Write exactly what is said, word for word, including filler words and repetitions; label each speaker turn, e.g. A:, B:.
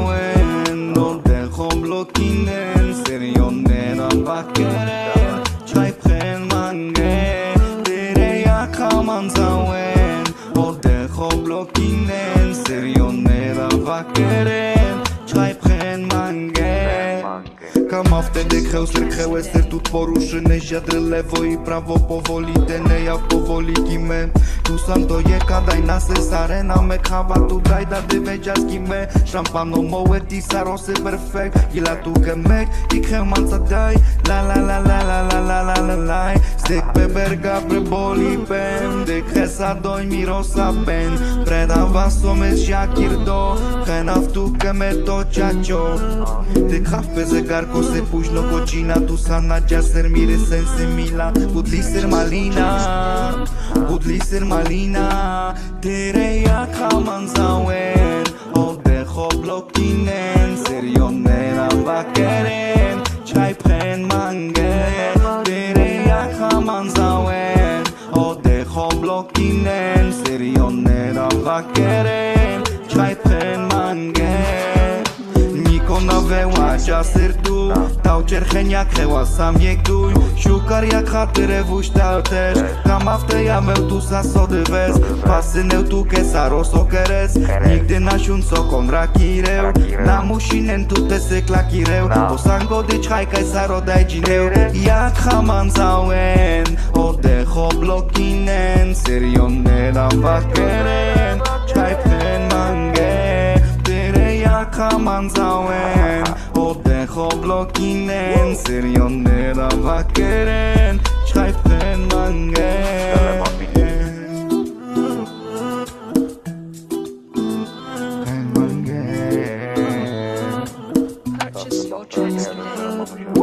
A: zauen, no dejo bloquinen, serio nera bakeren, chai pren mange, tere ya kaman zauen, no dejo bloquinen, serio nera bakeren, chai pren mange. Cam wtedy krzeł ser krzełe ser tu poruszy neziadry lewo i prawo powoli tene ja powoli kime tu sam to je kadaj na sesarena me kava tu daj da de vejaski me champano moet i sarose perfect gila tu kemek i kremanca daj la la la la la la la la la la stek peberga pre boli pen de kresa doj mi rosa ben predava somes shakir do kenaf tu keme to ciacio de kafe zegarko se późno godzina tu sana ser mire sense mila budli ser malina budli ser malina tere ya kaman zauen o dejo bloquinen serio nera bakeren chai pren mange tere ya kaman zauen o dejo bloquinen serio nera bakeren chai pren mange Nikona veła ser tu Tau cerchenia kreła sam nie gduj Siukar jak chaty wuștea też Cam ja meu tu zasody vez Pasyneu tu kesa rosokeres Nigdy nasiun sokon rakireu Na mușinen tu te se klakireu O sango deci hai kai saro dai gineu Jak haman zauen O dejo bloquinen Serio nera bakeren Chai pen mange Tere jak haman zauen O dejo bloquinen Serio nera bakeren Chai pen mange
B: Purchase your tracks today.